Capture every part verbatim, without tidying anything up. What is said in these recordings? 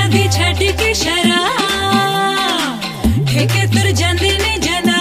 दी छड़ के शरा ठेके तुर जांदे ने जना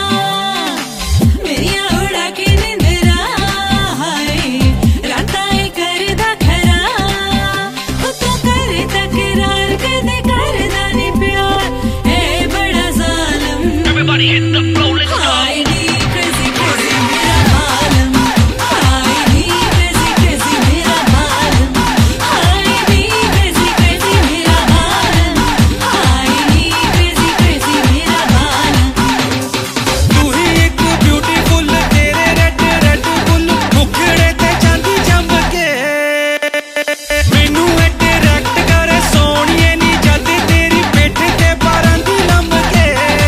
मेरिया उड़ा के निंदरा हाय राता ए करदा खरा ओ तो करे तकरार कदे करदा नी प्यार ए बड़ा जालिम Everybody hit the floor, let's go hi knee crazy crazy मेरा आलम हाय नी crazy crazy मेरा आलम हाय नी crazy crazy मेरा आलम हाय नी crazy crazy मेरा आलम तू ही एक ब्यूटीफुल तेरे रेड रेड फुल मुखड़े ते चांदी चमके मैनू अट्रैक्ट करे सोहणीए नी जद तेरी पिठ ते बारां दी लमके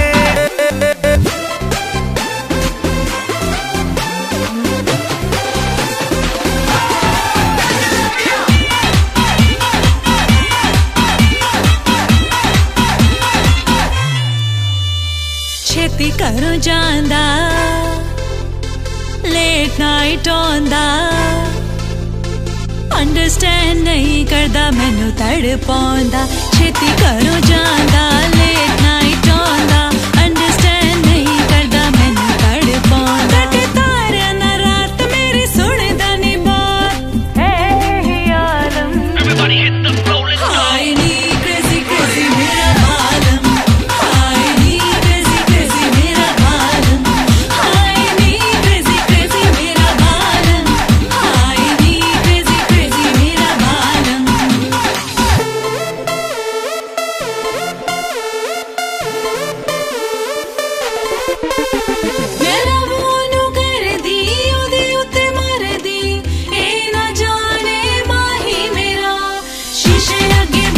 छेती करो जांदा लेट नाइट आंदा अंडरस्टैंड नहीं करदा मैनू तड़ पांदा छेती करो जांदा लेट नाइट आंदा अंडरस्टैंड नहीं करदा मैनू तड़ पांदा ते तारियां ना रात मेरी सुनदा नी बात है ही आलम Everybody hit the floor, let's go hi knee crazy crazy मेरा आलम हाय नी crazy crazy मेरा आलम हाय नी crazy crazy मेरा आलम हाय नी crazy crazy मेरा आलम मेरा मोनू कर दी ओदे उत्ते मर दी ए ना जाने माही मेरा शीशे अगे